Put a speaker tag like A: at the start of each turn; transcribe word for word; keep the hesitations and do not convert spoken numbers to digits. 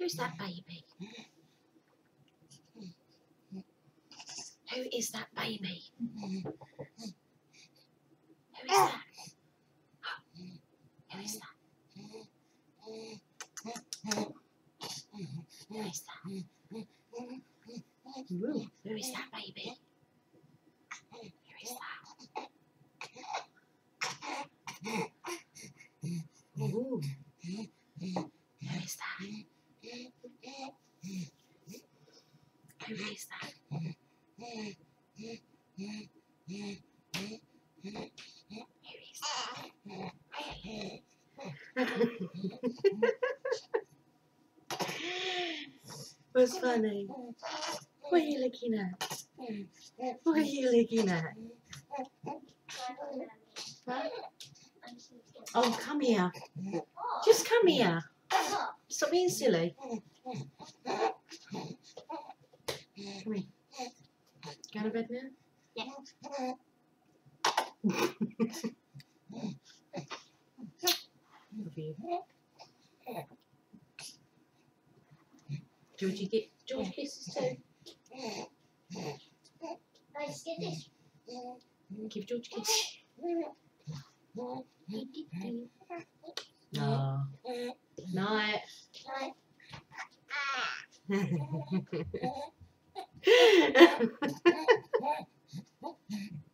A: Who's that baby? Who is that baby? Who is that? Who is that? Who is that? Ooh, who is that baby? Who is that? Ooh. Who is that? Who is that? Who is that? What's funny? What are you looking at? What are you looking at? Huh? Oh, come here. Just come here. Stop being silly. Come here. Go to bed now? Yeah. Love you. Georgie, get George kisses too.
B: Nice, get this.
A: Give George a kiss. No. Night.
B: Night.